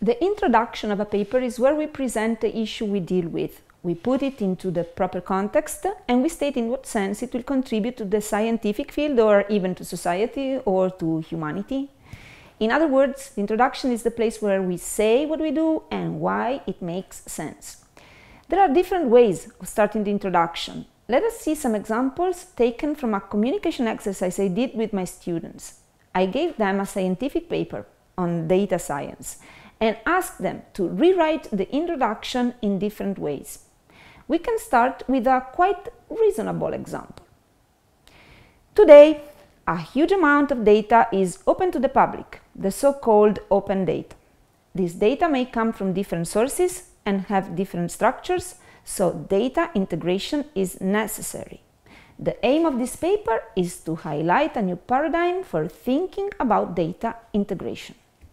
The introduction of a paper is where we present the issue we deal with. We put it into the proper context and we state in what sense it will contribute to the scientific field or even to society or to humanity. In other words, the introduction is the place where we say what we do and why it makes sense. There are different ways of starting the introduction. Let us see some examples taken from a communication exercise I did with my students. I gave them a scientific paper on data science and asked them to rewrite the introduction in different ways. We can start with a quite reasonable example. Today, a huge amount of data is open to the public, the so-called open data. This data may come from different sources and have different structures, so data integration is necessary. The aim of this paper is to highlight a new paradigm for thinking about data integration.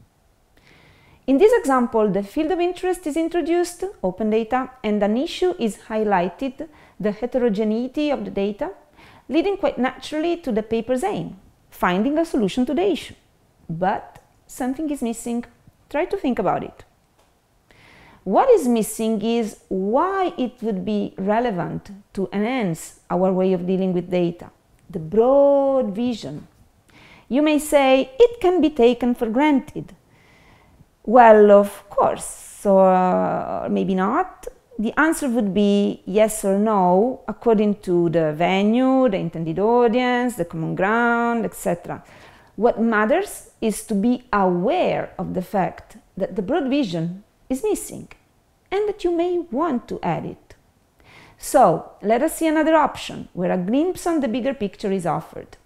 In this example, the field of interest is introduced, open data, and an issue is highlighted, the heterogeneity of the data, leading quite naturally to the paper's aim, finding a solution to the issue. But something is missing. Try to think about it. What is missing is why it would be relevant to enhance our way of dealing with data, the broad vision. You may say it can be taken for granted. Well, of course, or maybe not. The answer would be yes or no, according to the venue, the intended audience, the common ground, etc. What matters is to be aware of the fact that the broad vision is missing and that you may want to add it. So, let us see another option where a glimpse on the bigger picture is offered.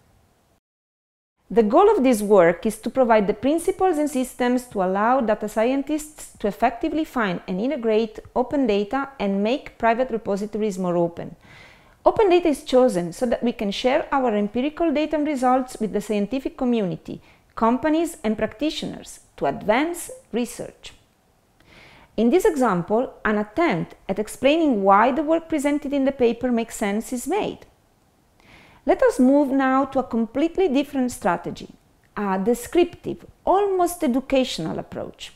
The goal of this work is to provide the principles and systems to allow data scientists to effectively find and integrate open data and make private repositories more open. Open data is chosen so that we can share our empirical data and results with the scientific community, companies and practitioners to advance research. In this example, an attempt at explaining why the work presented in the paper makes sense is made. Let us move now to a completely different strategy, a descriptive, almost educational approach.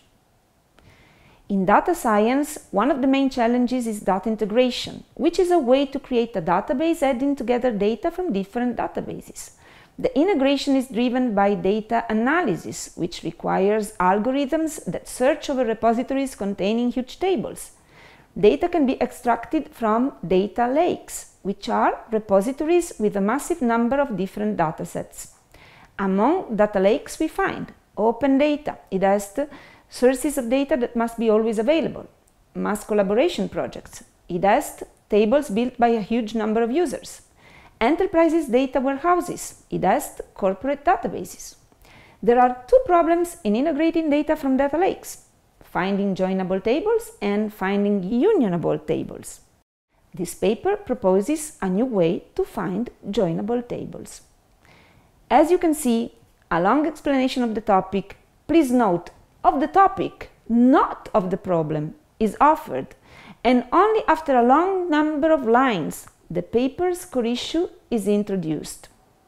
In data science, one of the main challenges is data integration, which is a way to create a database adding together data from different databases. The integration is driven by data analysis, which requires algorithms that search over repositories containing huge tables. Data can be extracted from data lakes, which are repositories with a massive number of different datasets. Among data lakes we find open data, IDEST, sources of data that must be always available, mass collaboration projects, IDEST, tables built by a huge number of users, enterprises data warehouses, IDEST, corporate databases. There are two problems in integrating data from data lakes: finding joinable tables and finding unionable tables. This paper proposes a new way to find joinable tables. As you can see, a long explanation of the topic, please note, of the topic, not of the problem, is offered, and only after a long number of lines the paper's core issue is introduced.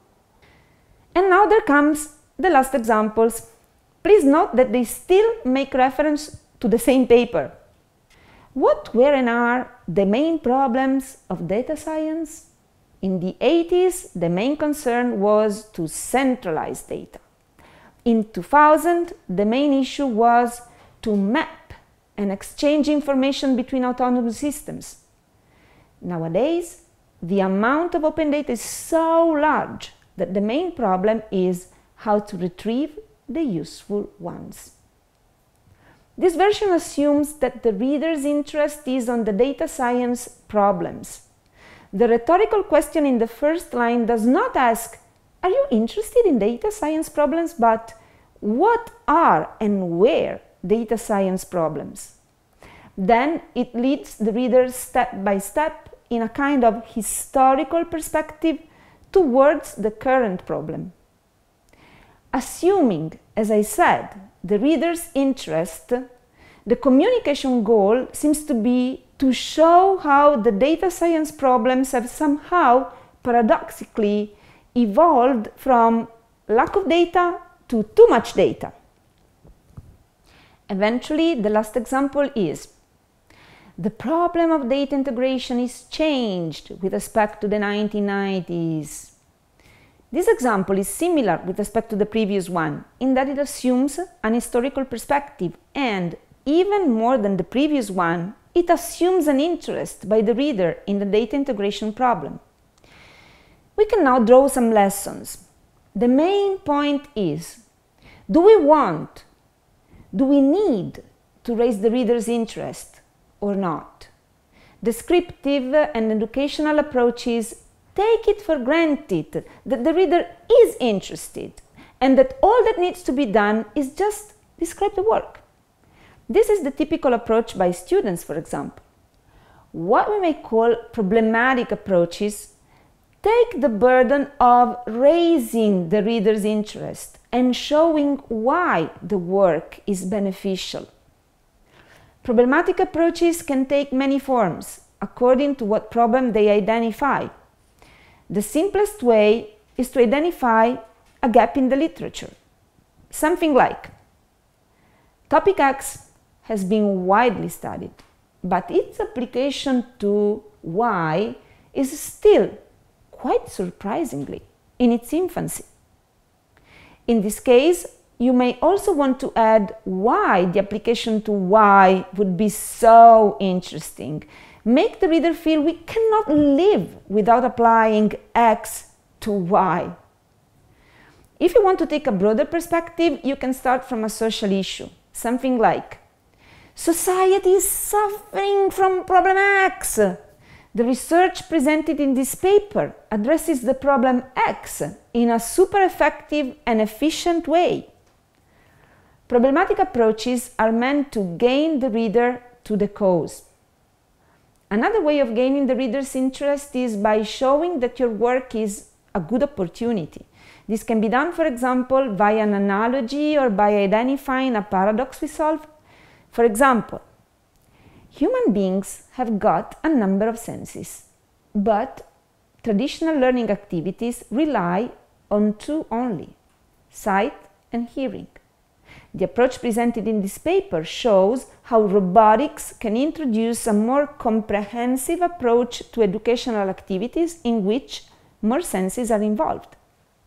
And now there comes the last examples. Please note that they still make reference to the same paper. What were and are the main problems of data science? In the 80s, the main concern was to centralize data. In 2000, the main issue was to map and exchange information between autonomous systems. Nowadays, the amount of open data is so large that the main problem is how to retrieve the useful ones. This version assumes that the reader's interest is on the data science problems. The rhetorical question in the first line does not ask, "Are you interested in data science problems?" but "What are and where data science problems?" Then it leads the reader step by step in a kind of historical perspective towards the current problem. Assuming, as I said, the reader's interest, the communication goal seems to be to show how the data science problems have somehow paradoxically evolved from lack of data to too much data. Eventually, the last example is: the problem of data integration is changed with respect to the 1990s. This example is similar with respect to the previous one, in that it assumes an historical perspective and, even more than the previous one, it assumes an interest by the reader in the data integration problem. We can now draw some lessons. The main point is: do we need to raise the reader's interest or not? Descriptive and educational approaches take it for granted that the reader is interested and that all that needs to be done is just describe the work. This is the typical approach by students, for example. What we may call problematic approaches take the burden of raising the reader's interest and showing why the work is beneficial. Problematic approaches can take many forms, according to what problem they identify. The simplest way is to identify a gap in the literature. Something like: topic X has been widely studied, but its application to Y is still, quite surprisingly, in its infancy. In this case, you may also want to add why the application to Y would be so interesting. Make the reader feel we cannot live without applying X to Y. If you want to take a broader perspective, you can start from a social issue. Something like: society is suffering from problem X. The research presented in this paper addresses the problem X in a super effective and efficient way. Problematic approaches are meant to gain the reader to the cause. Another way of gaining the reader's interest is by showing that your work is a good opportunity. This can be done, for example, via an analogy or by identifying a paradox we solve. For example, human beings have got a number of senses, but traditional learning activities rely on two only: sight and hearing. The approach presented in this paper shows how robotics can introduce a more comprehensive approach to educational activities in which more senses are involved.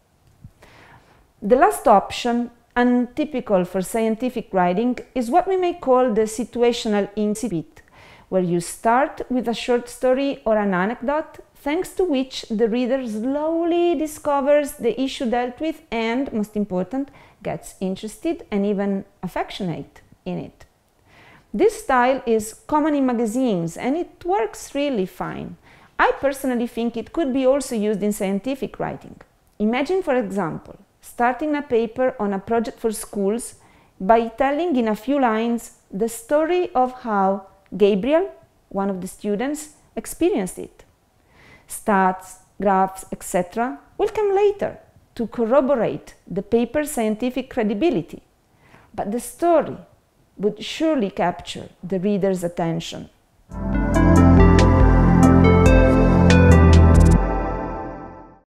The last option, untypical for scientific writing, is what we may call the situational incipit, where you start with a short story or an anecdote, thanks to which the reader slowly discovers the issue dealt with and, most important, gets interested and even affectionate in it. This style is common in magazines and it works really fine. I personally think it could be also used in scientific writing. Imagine, for example, starting a paper on a project for schools by telling in a few lines the story of how Gabriel, one of the students, experienced it. Stats, graphs, etc. will come later to corroborate the paper's scientific credibility, but the story would surely capture the reader's attention.